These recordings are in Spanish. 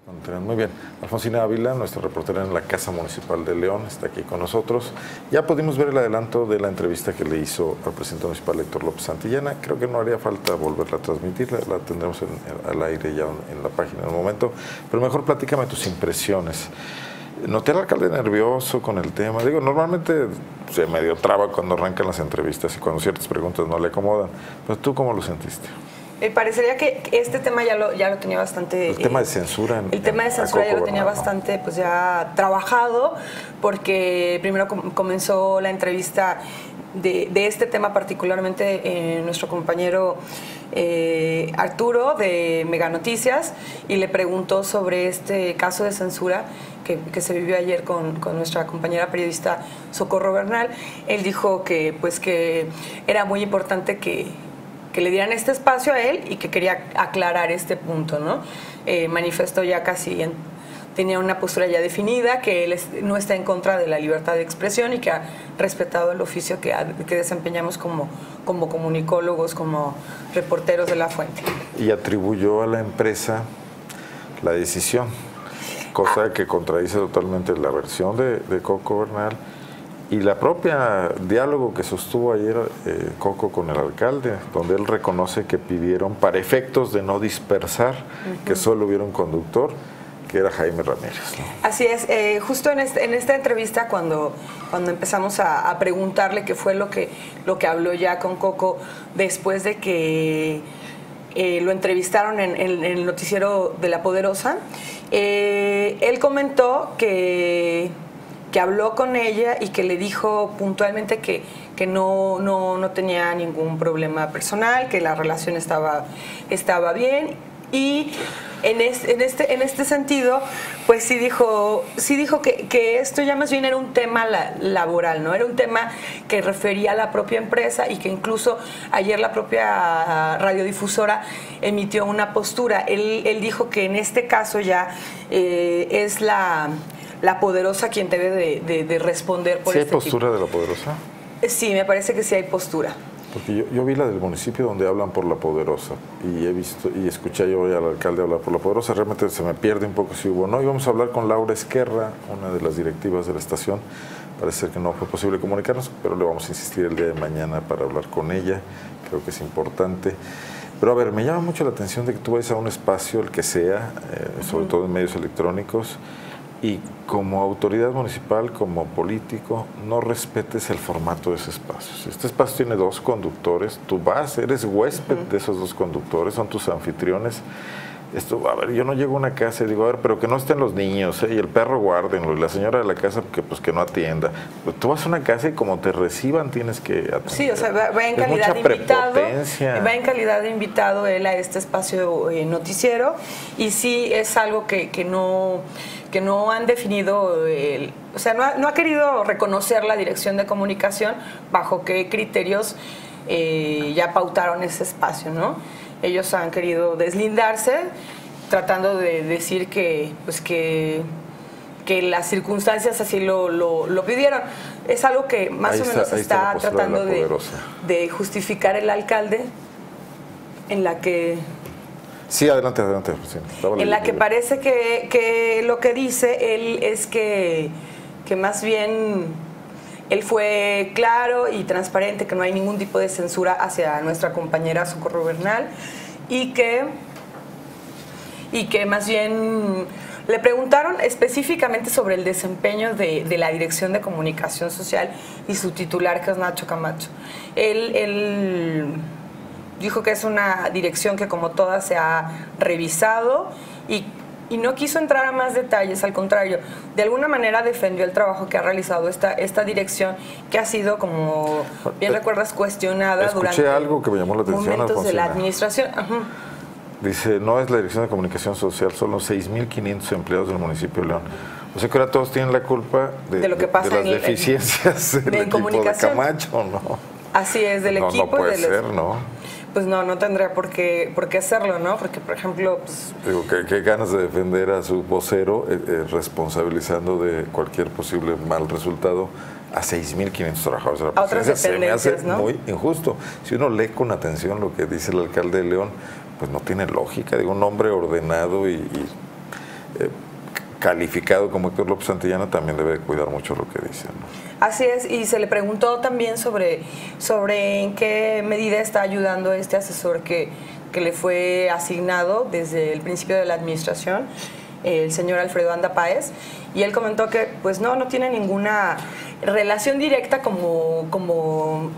Muy bien. Alfonsina Ávila, nuestra reportera en la Casa Municipal de León, está aquí con nosotros. Ya pudimos ver el adelanto de la entrevista que le hizo al presidente municipal Héctor López Santillana. Creo que no haría falta volverla a transmitir, la tendremos al aire ya en la página en un momento. Pero mejor platícame tus impresiones. Noté al alcalde nervioso con el tema. Digo, normalmente se medio traba cuando arrancan las entrevistas y cuando ciertas preguntas no le acomodan. Pero ¿tú cómo lo sentiste? Me parecería que este tema ya lo tenía bastante... El tema de censura. El tema de censura ya lo tenía bastante pues ya trabajado, porque primero comenzó la entrevista de este tema particularmente nuestro compañero Arturo de Mega Noticias, y le preguntó sobre este caso de censura que se vivió ayer con nuestra compañera periodista Socorro Bernal. Él dijo que era muy importante que le dieran este espacio a él y que quería aclarar este punto, ¿no? Manifestó ya tenía una postura ya definida, que él no está en contra de la libertad de expresión y que ha respetado el oficio que desempeñamos como comunicólogos, como reporteros de la fuente. Y atribuyó a la empresa la decisión, cosa que contradice totalmente la versión de Coco Bernal y la propia diálogo que sostuvo ayer Coco con el alcalde, donde él reconoce que pidieron, para efectos de no dispersar, que solo hubiera un conductor, que era Jaime Ramírez, ¿no? Así es. Justo en esta entrevista, cuando empezamos a preguntarle qué fue lo que habló ya con Coco después de que lo entrevistaron en el noticiero de La Poderosa, él comentó que habló con ella y que le dijo puntualmente que no tenía ningún problema personal, que la relación estaba bien, y en este sentido pues sí dijo que esto ya más bien era un tema laboral, ¿no? Era un tema que refería a la propia empresa, y que incluso ayer la propia radiodifusora emitió una postura. Él dijo que en este caso ya es la Poderosa quien debe de responder por ¿Sí este hay postura de La Poderosa? Sí, me parece que sí hay postura. Porque yo vi la del municipio donde hablan por La Poderosa, y he visto y escuché yo hoy al alcalde hablar por La Poderosa. Realmente se me pierde un poco si hubo o no. Íbamos a hablar con Laura Esquerra, una de las directivas de la estación. Parece ser que no fue posible comunicarnos, pero le vamos a insistir el día de mañana para hablar con ella. Creo que es importante. Pero a ver, me llama mucho la atención de que tú vayas a un espacio, el que sea, sobre todo en medios electrónicos, y como autoridad municipal, como político, no respetes el formato de ese espacio. Si este espacio tiene 2 conductores, tú eres huésped de esos 2 conductores, son tus anfitriones. A ver, yo no llego a una casa y digo, a ver, pero que no estén los niños, y el perro guárdenlo, y la señora de la casa que no atienda. Pues tú vas a una casa y como te reciban tienes que atender. Sí, o sea, va en calidad de invitado. Va en calidad de invitado él a este espacio noticiero, y sí es algo que no han definido, o sea, no ha querido reconocer la dirección de comunicación bajo qué criterios ya pautaron ese espacio, ¿no? Ellos han querido deslindarse, tratando de decir que las circunstancias así lo pidieron. Es algo que más o menos está tratando de justificar el alcalde, en la que... Sí, adelante. En la que parece que lo que dice él es que más bien él fue claro y transparente, que no hay ningún tipo de censura hacia nuestra compañera Socorro Bernal, y que más bien le preguntaron específicamente sobre el desempeño de la Dirección de Comunicación Social y su titular, que es Nacho Camacho. Él dijo que es una dirección que, como todas, se ha revisado, y no quiso entrar a más detalles. Al contrario, de alguna manera defendió el trabajo que ha realizado esta dirección, que ha sido, como bien recuerdas, cuestionada durante algo que me llamó la atención, momentos de la administración. Dice, no es la Dirección de Comunicación Social, son los 6.500 empleados del municipio de León. O sea que ahora todos tienen la culpa de lo que pasa, de las deficiencias del equipo de Camacho, ¿no? Así es, del equipo. No puede ser, ¿no? Pues no tendría por qué hacerlo, ¿no? Porque, por ejemplo... Pues, digo, qué ganas de defender a su vocero, responsabilizando de cualquier posible mal resultado a 6.500 trabajadores de la presidencia. Se me hace, ¿no?, muy injusto. Si uno lee con atención lo que dice el alcalde de León, pues no tiene lógica. Digo, un hombre ordenado y calificado como Héctor López Santillana también debe cuidar mucho lo que dice, ¿no? Así es, y se le preguntó también sobre en qué medida está ayudando este asesor que le fue asignado desde el principio de la administración, el señor Alfredo Anda Páez, y él comentó que pues no tiene ninguna relación directa como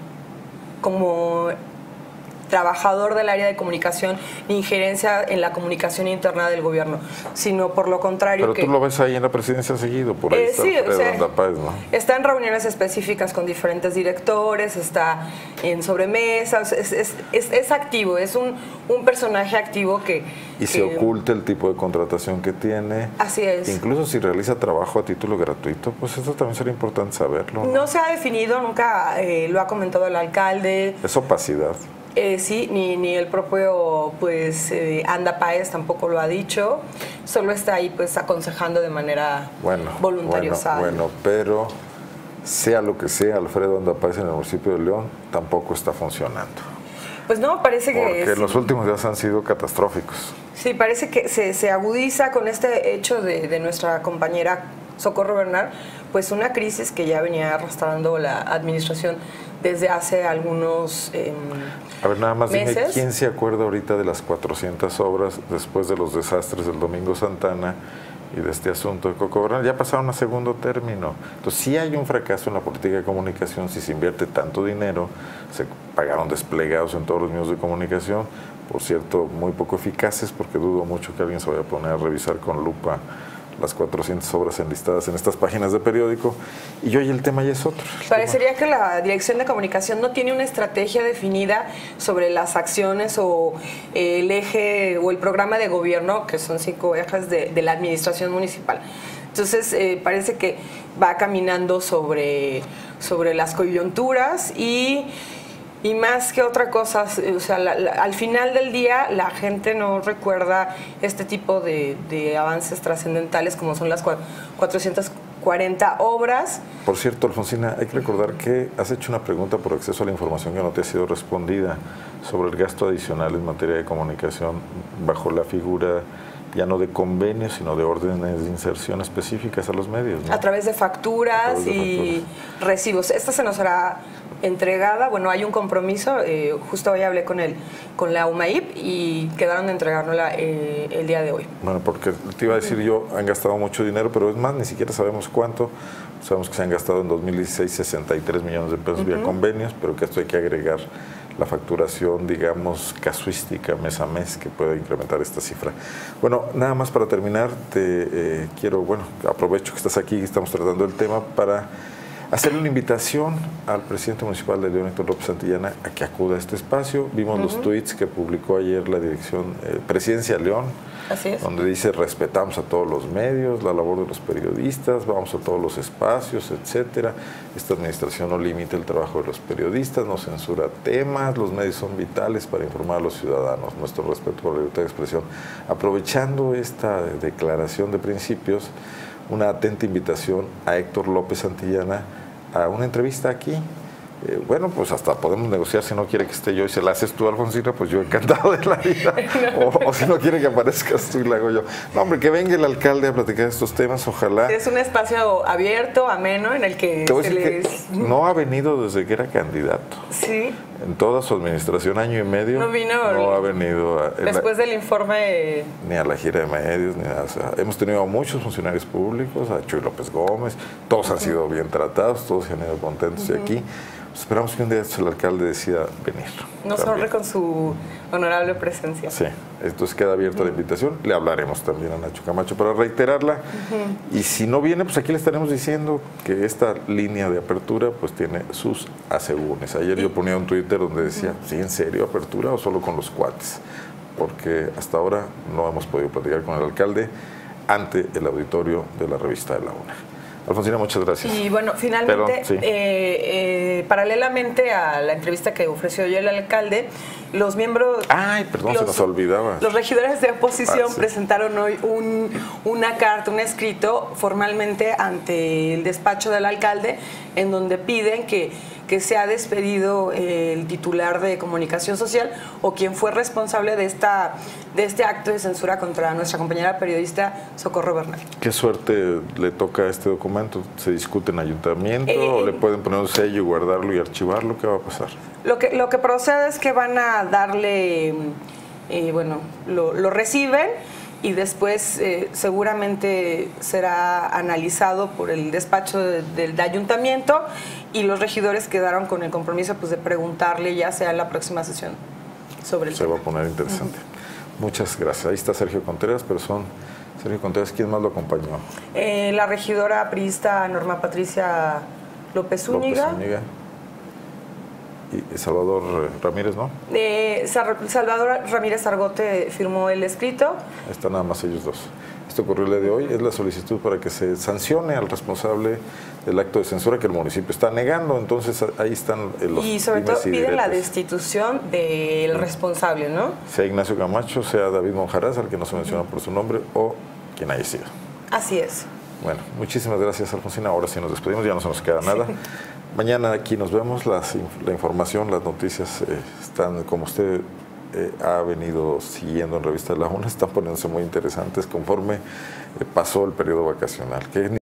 trabajador del área de comunicación, ni injerencia en la comunicación interna del gobierno, sino por lo contrario. Pero tú lo ves ahí en la presidencia seguido, por ahí está sí, Alfredo Anda Páez, ¿no? Está en reuniones específicas con diferentes directores, está en sobremesas, es activo, es un personaje activo que... Y se oculta el tipo de contratación que tiene. Así es. Incluso si realiza trabajo a título gratuito, pues eso también sería importante saberlo, ¿no? No se ha definido, nunca lo ha comentado el alcalde. Es opacidad. Sí, ni el propio pues Anda Páez tampoco lo ha dicho, solo está ahí pues aconsejando de manera voluntariosa. Bueno, pero sea lo que sea, Alfredo Anda Páez en el municipio de León tampoco está funcionando. Pues no, parece que... Porque los últimos días han sido catastróficos. Sí, parece que se agudiza con este hecho de nuestra compañera Socorro Bernal, pues una crisis que ya venía arrastrando la administración desde hace algunos a ver, nada más meses. Dime, ¿quién se acuerda ahorita de las 400 obras después de los desastres del Domingo Santana y de este asunto de Coco Bernal? Ya pasaron a segundo término. Entonces sí hay un fracaso en la política de comunicación si se invierte tanto dinero, se pagaron desplegados en todos los medios de comunicación, por cierto, muy poco eficaces, porque dudo mucho que alguien se vaya a poner a revisar con lupa las 400 obras enlistadas en estas páginas de periódico, y hoy el tema ya es otro. Parecería que la Dirección de Comunicación no tiene una estrategia definida sobre las acciones o el eje o el programa de gobierno, que son 5 ejes de la administración municipal. Entonces parece que va caminando sobre las coyunturas y más que otra cosa, o sea, al final del día la gente no recuerda este tipo de avances trascendentales como son las 440 obras. Por cierto, Alfonsina, hay que recordar que has hecho una pregunta por acceso a la información que no te ha sido respondida sobre el gasto adicional en materia de comunicación bajo la figura ya no de convenios, sino de órdenes de inserción específicas a los medios, ¿no? A través de facturas y recibos. Esta se nos hará entregada, bueno, hay un compromiso, justo hoy hablé con la UMAIP y quedaron de entregárnosla el día de hoy. Bueno, porque te iba a decir yo, han gastado mucho dinero, pero es más, ni siquiera sabemos cuánto. Sabemos que se han gastado en 2016 63 millones de pesos vía convenios, pero que esto hay que agregar la facturación, digamos, casuística mes a mes, que puede incrementar esta cifra. Bueno, nada más para terminar, quiero, aprovecho que estás aquí y estamos tratando el tema para hacerle una invitación al presidente municipal de León, Héctor López Santillana, a que acuda a este espacio. Vimos los tweets que publicó ayer la dirección Presidencia León, así es, donde dice: respetamos a todos los medios, la labor de los periodistas, vamos a todos los espacios, etcétera. Esta administración no limita el trabajo de los periodistas, no censura temas, los medios son vitales para informar a los ciudadanos. Nuestro respeto por la libertad de expresión. Aprovechando esta declaración de principios, una atenta invitación a Héctor López Santillana a una entrevista aquí. Pues hasta podemos negociar. Si no quiere que esté yo y se la haces tú, Alfonsina, pues yo encantado de la vida. O si no quiere que aparezcas tú y la hago yo. No, hombre, que venga el alcalde a platicar de estos temas, ojalá. Es un espacio abierto, ameno, en el que no ha venido desde que era candidato. Sí. En toda su administración, año y medio, no ha venido. Después del informe. Ni a la gira de medios, ni nada. O sea, hemos tenido a muchos funcionarios públicos, a Chuy López Gómez, todos han sido bien tratados, todos se han ido contentos, y aquí esperamos que un día el alcalde decida venir. Nos honre con su honorable presencia. Sí, entonces queda abierta la invitación. Le hablaremos también a Nacho Camacho para reiterarla. Y si no viene, pues aquí le estaremos diciendo que esta línea de apertura pues tiene sus asegúnes. Ayer yo ponía un Twitter donde decía: ¿sí, en serio apertura o solo con los cuates? Porque hasta ahora no hemos podido platicar con el alcalde ante el auditorio de la revista de la UNA. Alfonsina, muchas gracias. Y bueno, finalmente, paralelamente a la entrevista que ofreció ayer el alcalde, los miembros... se nos olvidaba. Los regidores de oposición presentaron hoy una carta, un escrito formalmente ante el despacho del alcalde, en donde piden que que se ha despedido el titular de Comunicación Social o quien fue responsable de este acto de censura contra nuestra compañera periodista Socorro Bernal. ¿Qué suerte le toca a este documento? ¿Se discute en ayuntamiento o le pueden poner un sello y guardarlo y archivarlo? ¿Qué va a pasar? Lo que procede es que van a darle, lo reciben y después seguramente será analizado por el despacho del ayuntamiento y los regidores quedaron con el compromiso pues, de preguntarle ya sea en la próxima sesión sobre el tema. Se va a poner interesante. Muchas gracias. Ahí está Sergio Contreras, pero Sergio Contreras, ¿quién más lo acompañó? La regidora priista Norma Patricia López Zúñiga. Y Salvador Ramírez, ¿no? Salvador Ramírez Argote firmó el escrito. Están nada más ellos dos. Esto ocurrió el día de hoy. Es la solicitud para que se sancione al responsable del acto de censura que el municipio está negando. Entonces ahí están los y sobre todo piden la destitución del responsable, ¿no? Sea Ignacio Camacho, sea David Monjaraz, al que no se menciona por su nombre, o quien haya sido. Así es. Bueno, muchísimas gracias, Alfonsina. Ahora sí nos despedimos, ya no se nos queda nada. Mañana aquí nos vemos, la información, las noticias están, como usted ha venido siguiendo en Revista de la UNA, están poniéndose muy interesantes conforme pasó el periodo vacacional.